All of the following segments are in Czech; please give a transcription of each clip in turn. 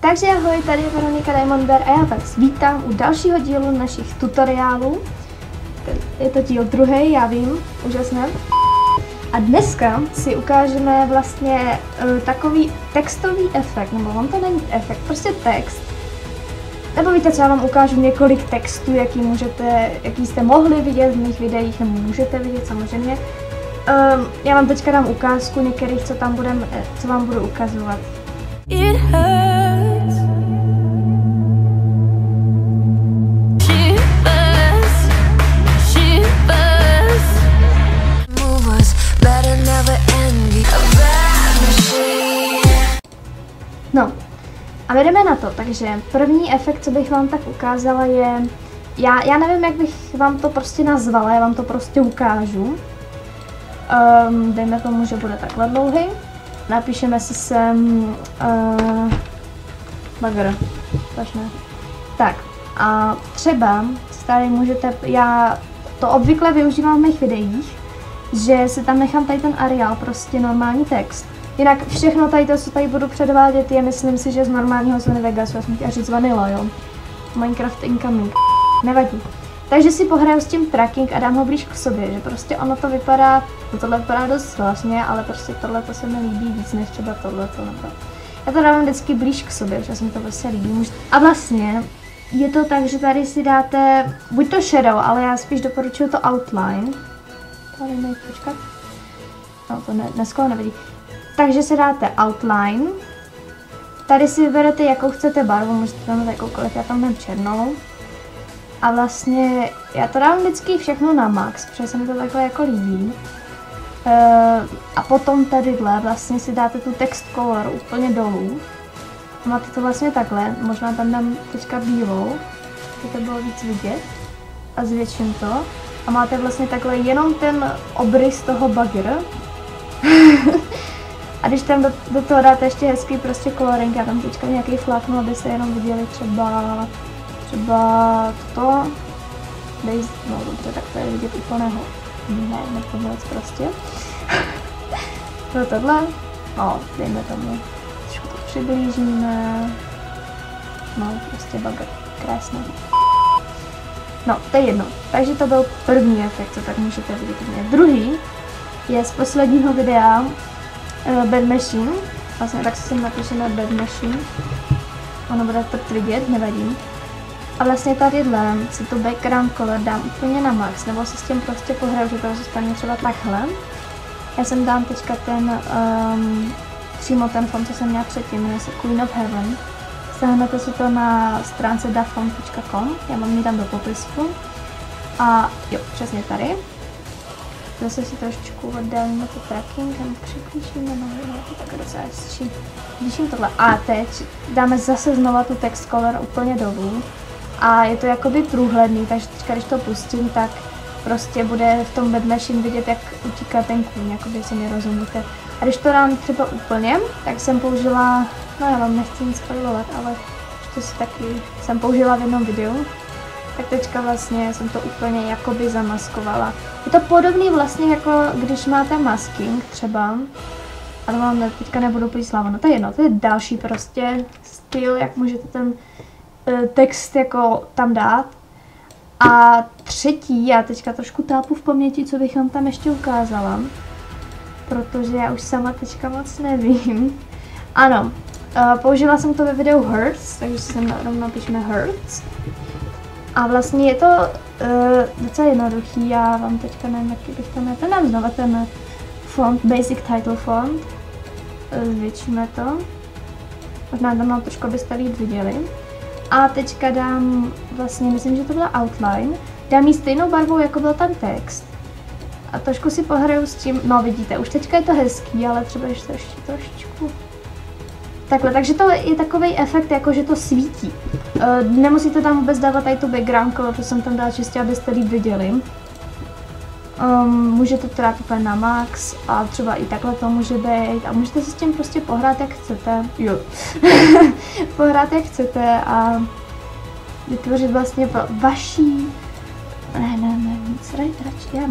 Takže ahoj, tady je Veronika Diamondbear a já vás vítám u dalšího dílu našich tutoriálů. Je to díl druhý, já vím, úžasné. A dneska si ukážeme vlastně takový textový efekt, nebo on to není efekt, prostě text. Nebo víte co, já vám ukážu několik textů, jaký jste mohli vidět v mých videích, nebo můžete vidět samozřejmě. Já vám teďka dám ukázku některých, co vám budu ukazovat. It hurts. No, a jdeme na to, takže první efekt, co bych vám tak ukázala je, já nevím, jak bych vám to prostě nazvala, já vám to prostě ukážu. Dejme tomu, že bude takhle dlouhý. Napíšeme si sem bagr. Tak a třeba tady můžete, já to obvykle využívám v mých videích, že si tam nechám tady ten Arial, prostě normální text. Jinak všechno tady to, co tady budu předvádět, je, myslím si, že z normálního Sony Vegasu, já jsem chtěla říct Vanilla, jo. Minecraft incoming, nevadí. Takže si pohraju s tím tracking a dám ho blíž k sobě, že prostě ono to vypadá, no tohle vypadá dost vlastně, ale prostě tohle to se mi líbí víc než třeba tohleto. Já to dávám vždycky blíž k sobě, protože se mi to prostě líbí. A vlastně je to tak, že tady si dáte buď to shadow, ale já spíš doporučuju to outline. Tady nejde počkat. No to dneska nevidí. Takže si dáte outline. Tady si vyberete, jakou chcete barvu, můžete tam dát jakoukoliv, já tam dám černou. A vlastně já to dám vždycky všechno na max, protože se mi to takhle jako líbí. A potom tadyhle vlastně si dáte tu text color úplně dolů. Máte to vlastně takhle, možná tam dám teďka bílou, aby to bylo víc vidět. A zvětším to. A máte vlastně takhle jenom ten obrys toho bagr. A když tam do toho dáte ještě hezký prostě coloring, já tam teďka nějaký fláknu, aby se jenom viděli třeba toto. No dobře, tak to je vidět úplného. Ne tohle prostě. Tohle. No, dejme tomu. Trošku to přiblížíme. No, prostě bagr. Krásný. No, to je jedno. Takže to byl první efekt, co tak můžete vidět. Druhý je z posledního videa Bad Machine. Vlastně tak si sem napíšeme Bad Machine. Ono bude to vidět, nevadí. A vlastně tadyhle si tu background color dám úplně na max, nebo si s tím prostě pohraju, že to zůstane třeba takhle. Já jsem dám teďka přímo ten font, co jsem měla předtím, jmenuje se Queen of Heaven. Stáhnete si to na stránce dafont.com, já vám ji dám do popisku. A jo, přesně tady. Zase si trošičku oddálíme to tracking a přiklíčíme, no to tak docela hezčí. Zvýším tohle. A teď dáme zase znova tu text color úplně dolů. A je to jakoby průhledný, takže teďka, když to pustím, tak prostě bude v tom Bad Machine vidět, jak utíká ten kůň, jakoby si mi rozumíte. A když to dám třeba úplně, tak jsem použila, no já vám nechci nic spoilovat, ale to si taky jsem použila v jednom videu. Tak teďka vlastně jsem to úplně jakoby zamaskovala. Je to podobný vlastně jako když máte masking třeba, ale vám teďka nebudu píslávat, no to je jedno, to je další prostě styl, jak můžete ten text jako tam dát. A třetí, já teďka trošku tápu v paměti, co bych vám tam ještě ukázala, protože já už sama teďka moc nevím. Ano, použila jsem to ve videu Hertz, takže si sem rovnou napíšeme Hertz. A vlastně je to docela jednoduchý, já vám teďka nevím, jaký bych tam měl, dám znovu ten font, Basic Title Font, zvětšíme to, možná tam mám trošku, abyste líp viděli. A teďka dám vlastně, myslím, že to byla outline, dám jí stejnou barvou, jako byl ten text. A trošku si pohraju s tím, no vidíte, už teďka je to hezký, ale třeba ještě trošičku. Takhle, takže to je takový efekt, jako že to svítí. Nemusíte tam vůbec dávat tady tu background color, protože jsem tam dala čistě, abyste líp viděli. Můžete to dát úplně na max a třeba i takhle to může být a můžete si s tím prostě pohrát jak chcete. Jo. Pohrát jak chcete a vytvořit vlastně vaší... Ne, nic radši, já.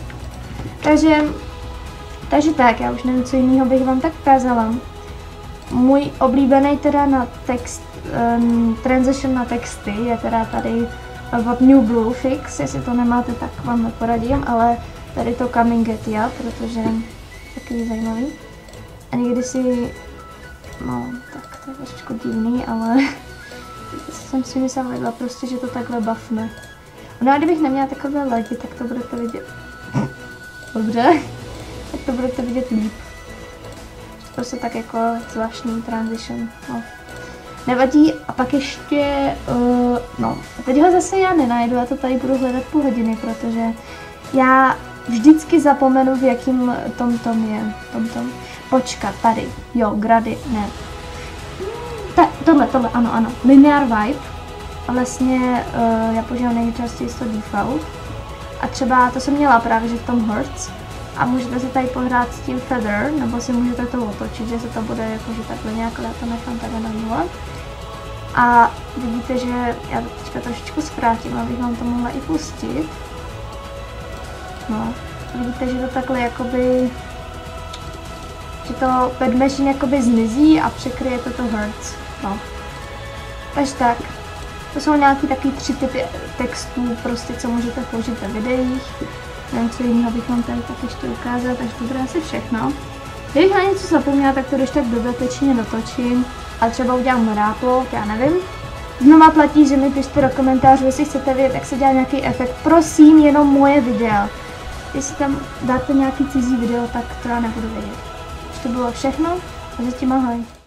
Takže tak, já už nevím, co jiného bych vám tak ukázala. můj oblíbený teda na text, transition na texty je teda tady od New Blue Fix, jestli to nemáte, tak vám neporadím, ale tady to Coming Get Ya, protože takový zajímavý. A někdy si, no tak to je trošku divný, ale jsem si myslela prostě, že to takhle bafne. No a kdybych neměla takové lidi, tak to budete vidět. Dobře, tak to budete vidět líp. Prostě tak jako zvláštní transition, no. Nevadí, a pak ještě, no, teď ho zase já nenajdu, já to tady budu hledat půl hodiny, protože já vždycky zapomenu, v jakým tom je, počkat, tady, jo, grady, ne. Tohle, ano, linear vibe, a vlastně já používám nejčastěji to default, a třeba to jsem měla právě, že v tom Hertz, a můžete si tady pohrát s tím feather, nebo si můžete to otočit, že se to bude jakože takhle nějak, já to nechám takhle na nule. A vidíte, že já to teďka trošičku zkrátím, abych vám to mohla i pustit. No, vidíte, že to takhle jakoby, že to pad machine jakoby zmizí a překryje to Hertz. No. Takže tak. To jsou nějaký takový 3 typy textů, prostě co můžete použít ve videích. Nevím, co jiného bych vám tady tak ještě ukázat, takže to bude asi všechno. Kdybych na něco zapomněla, tak to když tak dodatečně dotočím. A třeba udělám ráplo, já nevím. Znova platí, že mi pište do komentářů, jestli chcete vědět, jak se dělá nějaký efekt. Prosím, jenom moje videa. Jestli tam dáte nějaký cizí video, tak to já nebudu vědět. To bylo všechno a zatím ahoj.